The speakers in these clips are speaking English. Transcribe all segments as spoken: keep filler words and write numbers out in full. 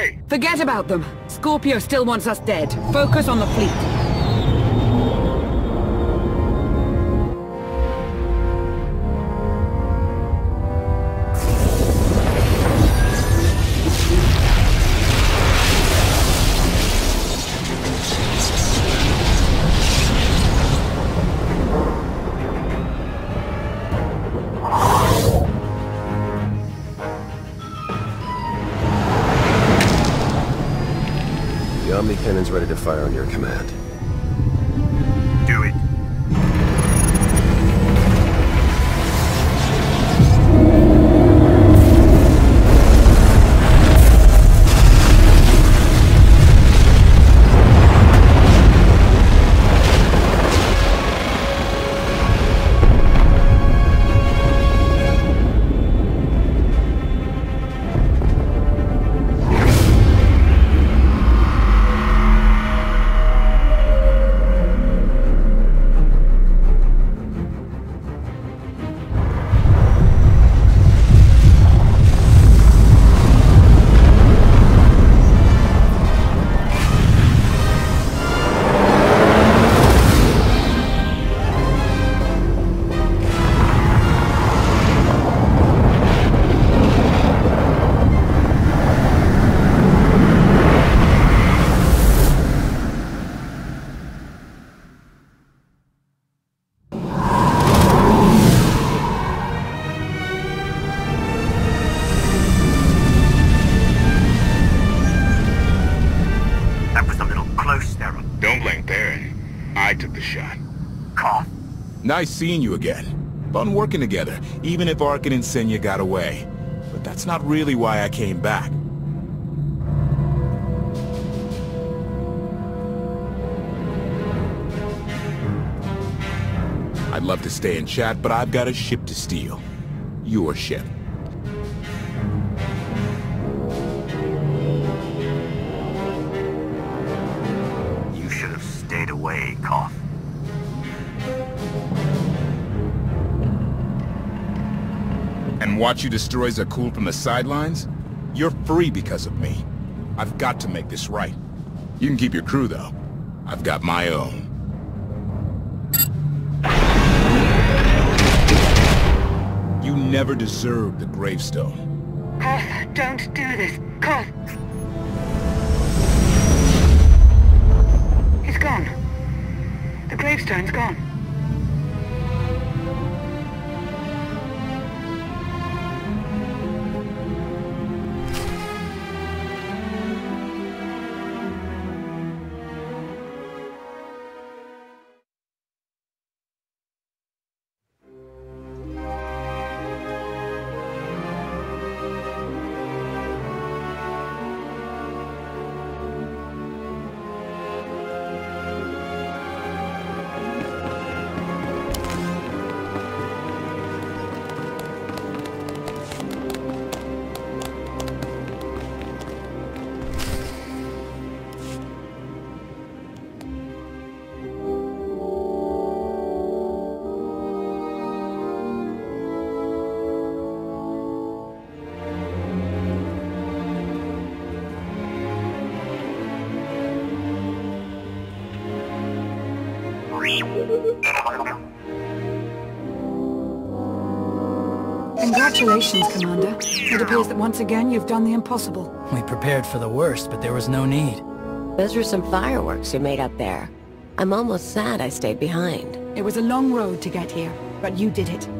way! Forget about them. Scorpio still wants us dead. Focus on the fleet. The Omni Cannon's ready to fire on your command. Do it. I took the shot. Koth. Nice seeing you again. Fun working together, even if Arcann and Senya got away. But that's not really why I came back. I'd love to stay and chat, but I've got a ship to steal. Your ship. You should have stayed away, Koth. And watch you destroy Zakuul from the sidelines? You're free because of me. I've got to make this right. You can keep your crew, though. I've got my own. You never deserved the gravestone. Koth, don't do this. Koth! He's gone. The gravestone's gone. Congratulations, Commander. It appears that once again you've done the impossible. We prepared for the worst, but there was no need. Those were some fireworks you made up there. I'm almost sad I stayed behind. It was a long road to get here, but you did it.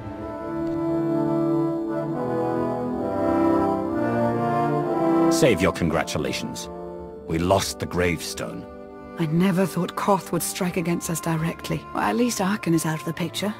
Save your congratulations. We lost the gravestone. I never thought Koth would strike against us directly. Well, at least Arcann is out of the picture.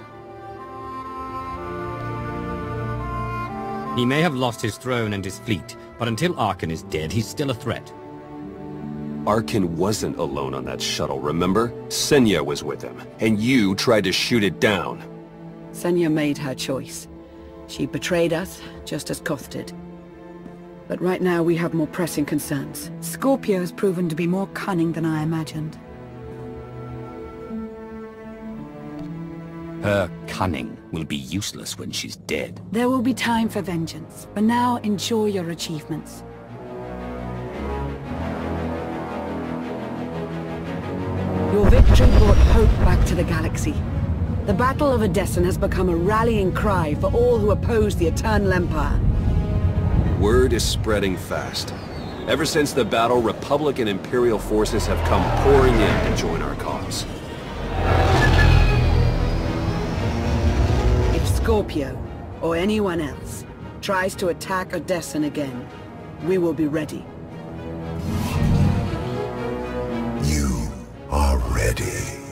He may have lost his throne and his fleet, but until Arcann is dead, he's still a threat. Arcann wasn't alone on that shuttle, remember? Senya was with him, and you tried to shoot it down. Senya made her choice. She betrayed us, just as Koth did. But right now we have more pressing concerns. Scorpio's proven to be more cunning than I imagined. Her cunning will be useless when she's dead. There will be time for vengeance. For now, enjoy your achievements. to the galaxy. The Battle of Odessen has become a rallying cry for all who oppose the Eternal Empire. Word is spreading fast. Ever since the battle, Republic and Imperial forces have come pouring in to join our cause. If Scorpio, or anyone else, tries to attack Odessen again, we will be ready. You are ready.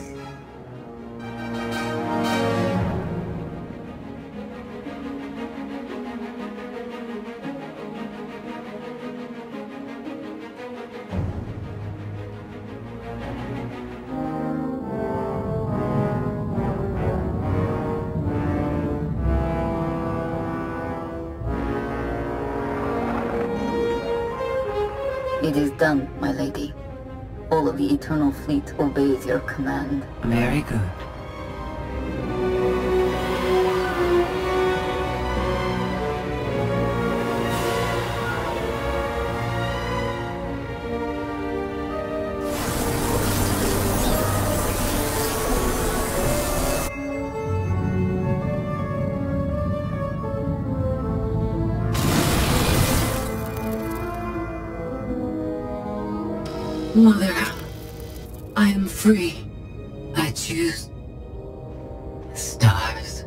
It is done, my lady. All of the Eternal Fleet obeys your command. Very good. Mother, I am free. I choose the stars.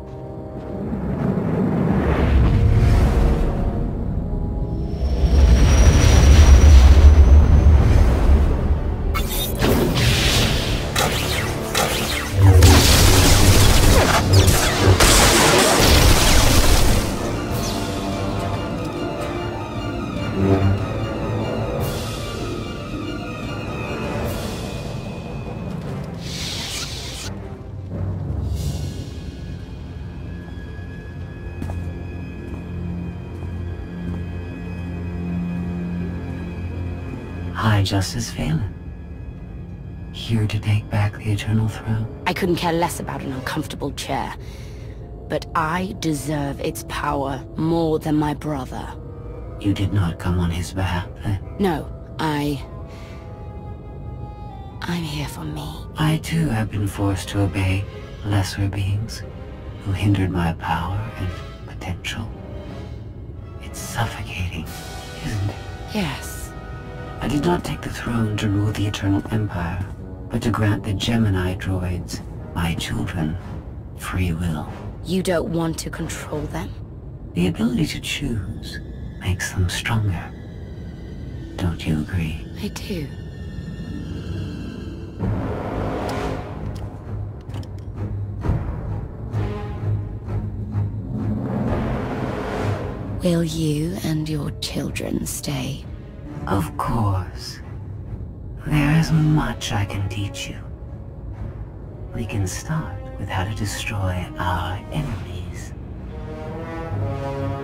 High Justice Phelan. Here to take back the Eternal Throne. I couldn't care less about an uncomfortable chair. But I deserve its power more than my brother. You did not come on his behalf, then? No, I... I'm here for me. I too have been forced to obey lesser beings who hindered my power and potential. It's suffocating, isn't it? Yes. I did not take the throne to rule the Eternal Empire, but to grant the Gemini droids, my children, free will. You don't want to control them? The ability to choose makes them stronger. Don't you agree? I do. Will you and your children stay? Of course. There is much I can teach you. We can start with how to destroy our enemies.